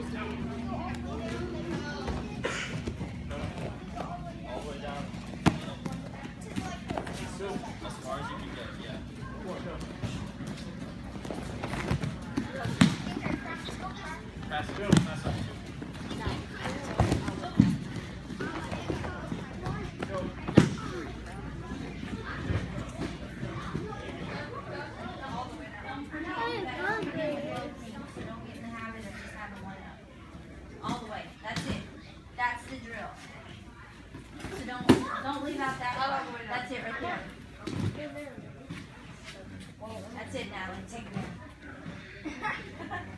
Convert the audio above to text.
All the way down. Still as far as you can get, yeah. Pass it. Pass it. All the way. That's it. That's the drill. So don't leave out that part. That's it right there. That's it, Natalie. Take it.